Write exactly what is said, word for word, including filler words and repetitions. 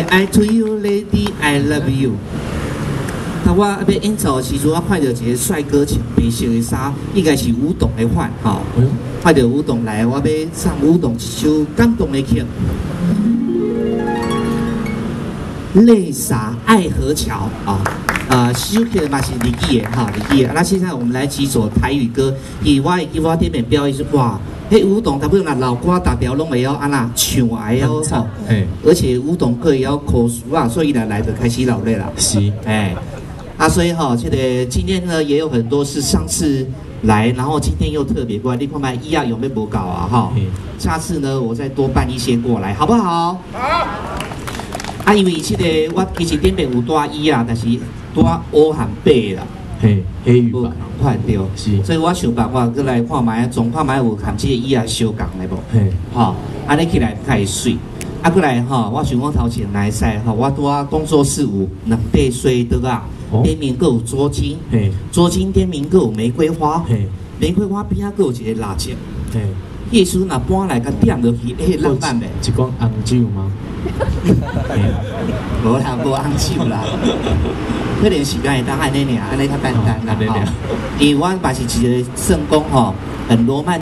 I to you, lady, I love you。那我要演奏的时阵，我看到一个帅哥穿白色的衫，应该是舞动的款，吼、哦。看到舞动来，我要唱舞动一首感动的曲。泪洒爱河桥啊，呃，首曲嘛是李记的哈，李记的。那现在我们来几首台语歌，以我以我这边表演是哇，迄舞动差不多那老歌大条拢会晓安那唱会晓吼，而且舞动可以要口述啊，所以呢来就开始老累了。 是， 哎，啊，所以哈，这个今天呢也有很多是上次来，然后今天又特别过来，你看看一样有没有搞啊哈？下次呢我再多办一些过来，好不好？好。啊，因为这个我其实顶边有带伊啊，但是带乌和白啦， 嘿，黑羽吧， 快对， 是， 所以我想办法过来看卖，总看卖有含这个伊啊相共的无？ 嘿， 吼，安尼起来较水。啊，过来吼，我想讲头前来使吼，我带工作室有两块水稻啊，顶面阁有左金，嘿，左金顶面阁有玫瑰花，嘿，玫瑰花边啊阁有一个蜡烛，嘿。艺术若搬来甲点落去，迄浪漫呗。 一罐红酒吗？ 无啦，无红酒啦。可能时间会当安尼尔，安尼较简单啦吼。因为我嘛是一个算讲吼，很罗曼。